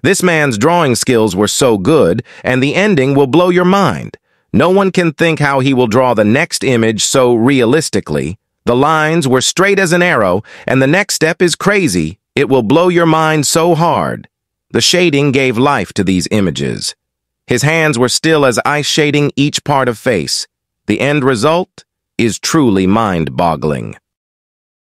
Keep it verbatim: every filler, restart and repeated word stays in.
This man's drawing skills were so good, and the ending will blow your mind. No one can think how he will draw the next image so realistically. The lines were straight as an arrow, and the next step is crazy. It will blow your mind so hard. The shading gave life to these images. His hands were still as ice shading each part of face. The end result is truly mind-boggling.